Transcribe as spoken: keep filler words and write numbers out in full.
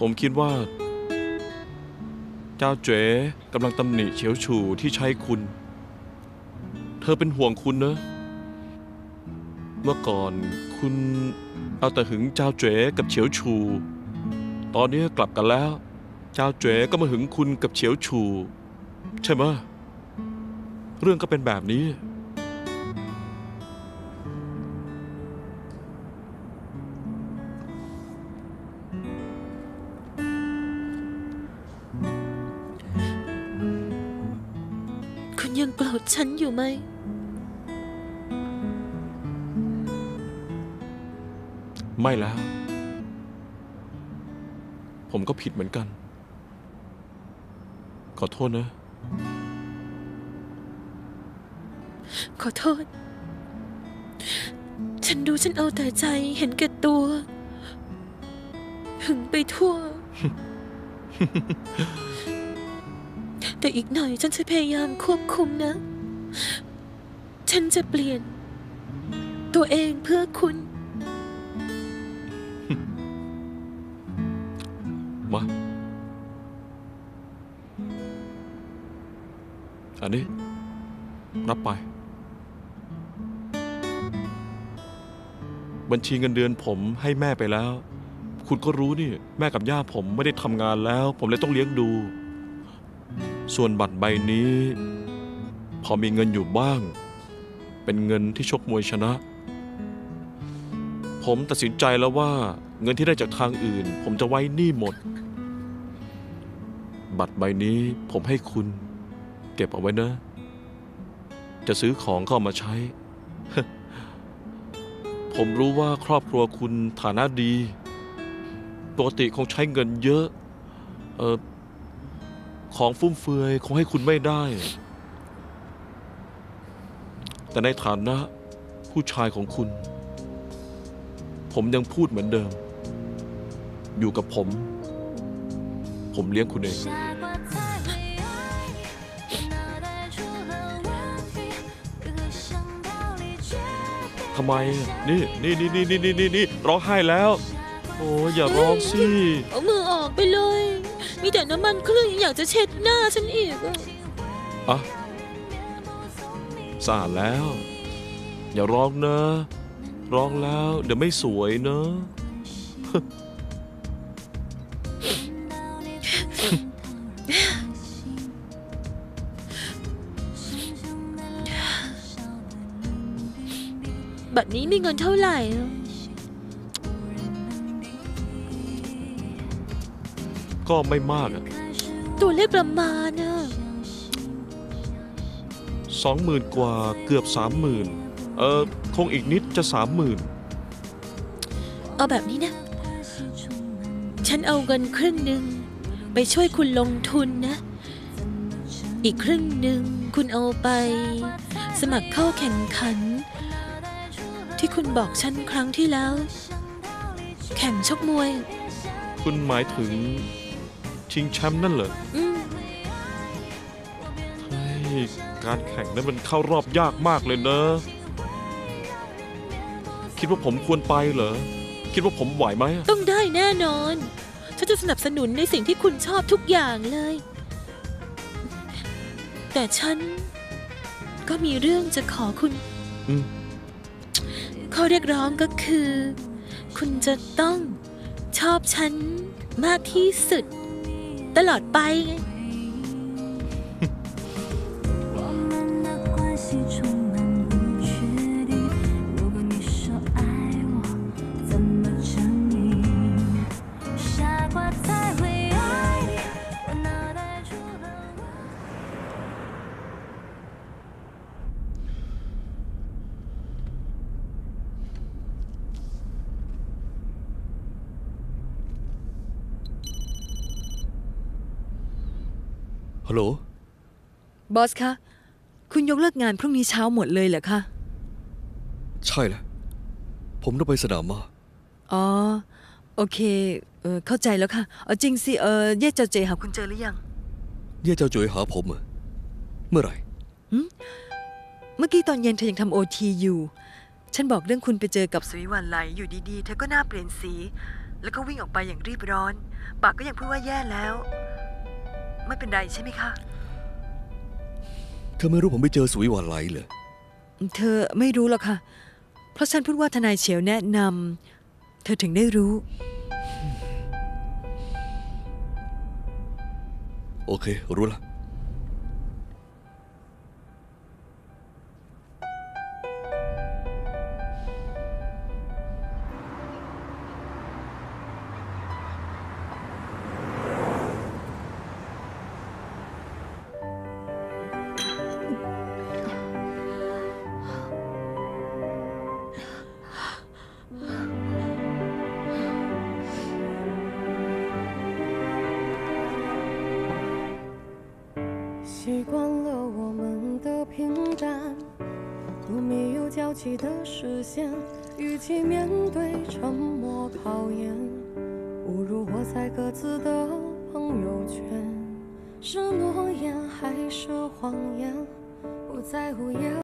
ผมคิดว่าเจ้าเจ๋กำลังตำหนิเฉียวฉู่ที่ใช้คุณเธอเป็นห่วงคุณนะเมื่อก่อนคุณเอาแต่หึงเจ้าเจ๋กับเฉียวฉู่ตอนนี้กลับกันแล้วเจ้าเจ๋ก็มาหึงคุณกับเฉียวฉู่ใช่ไหมเรื่องก็เป็นแบบนี้คุณยังโกรธฉันอยู่ไหมไม่แล้วผมก็ผิดเหมือนกันขอโทษนะขอโทษฉันดูฉันเอาแต่ใจเห็นแก่ตัวหึงไปทั่ว แต่อีกหน่อยฉันจะพยายามควบคุมนะ ฉันจะเปลี่ยนตัวเองเพื่อคุณมาอันนี้รับไปบัญชีเงินเดือนผมให้แม่ไปแล้วคุณก็รู้นี่แม่กับย่าผมไม่ได้ทำงานแล้วผมเลยต้องเลี้ยงดูส่วนบัตรใบนี้พอมีเงินอยู่บ้างเป็นเงินที่ชกมวยชนะผมตัดสินใจแล้วว่าเงินที่ได้จากทางอื่นผมจะไว้หนี้หมดบัตรใบนี้ผมให้คุณเก็บเอาไว้นะจะซื้อของก็เอามาใช้ ผมรู้ว่าครอบครัวคุณฐานะดีปกติคงใช้เงินเยอะเออของฟุ่มเฟือยคงให้คุณไม่ได้แต่ในฐานะผู้ชายของคุณผมยังพูดเหมือนเดิมอยู่กับผมผมเลี้ยงคุณเองทำไมนี่นี่นี่นี่นี่นี่นี่ร้องไห้แล้วโอ้ยอย่าร้องสิเอามือออกไปเลยมีแต่น้ำมันเครื่องยังอยากจะเช็ดหน้าฉันอีกอ่ะสะอาดแล้วอย่าร้องนะร้องแล้วเดี๋ยวไม่สวยเนอะบัตรนี้มีเงินเท่าไหร่ก็ไม่มากอะตัวเลขประมาณนะสองหมื่นกว่าเกือบสามหมื่นเออคงอีกนิดจะสามหมื่นเอาแบบนี้นะฉันเอาเงินครึ่งหนึ่งไปช่วยคุณลงทุนนะอีกครึ่งหนึ่งคุณเอาไปสมัครเข้าแข่งขันที่คุณบอกฉันครั้งที่แล้วแข่งชกมวยคุณหมายถึงชิงแชมป์นั่นเหรออืมเฮ้ยการแข่งนั้นมันเข้ารอบยากมากเลยเนอะคิดว่าผมควรไปเหรอคิดว่าผมไหวไหมต้องได้แน่นอนฉันจะสนับสนุนในสิ่งที่คุณชอบทุกอย่างเลยแต่ฉันก็มีเรื่องจะขอคุณอืมข้อเรียกร้องก็คือคุณจะต้องชอบฉันมากที่สุดตลอดไปไงฮัลโหลบอสคะคุณยกเลิกงานพรุ่งนี้เช้าหมดเลยเหรอคะใช่แล้วผมต้องไปสนามมาอ๋อโอเคเออเข้าใจแล้วค่ะเอาจริงสิเออเย่เจ้าเจหาคุณเจอหรือยังเย่เจ้าจุ๋ยหาผมเมื่อไหร่เมื่อกี้ตอนเย็นเธอยังทำโอทีอยู่ฉันบอกเรื่องคุณไปเจอกับสุวิวันไลอยู่ดีๆเธอก็หน้าเปลี่ยนสีแล้วก็วิ่งออกไปอย่างรีบร้อน ปากก็ยังพูดว่าแย่แล้ว ไม่เป็นไรใช่ไหมคะเธอไม่รู้ผมไปเจอสุยหวานไหลเหรอเธอไม่รู้หรอกค่ะ เพราะฉันพูดว่าทนายเฉียวแนะนำเธอถึงได้รู้โอเค รู้ละ习惯了我们的平淡，都没有交集的视线，与其面对沉默考验，不如活在各自的朋友圈。是诺言还是谎言，不在乎也。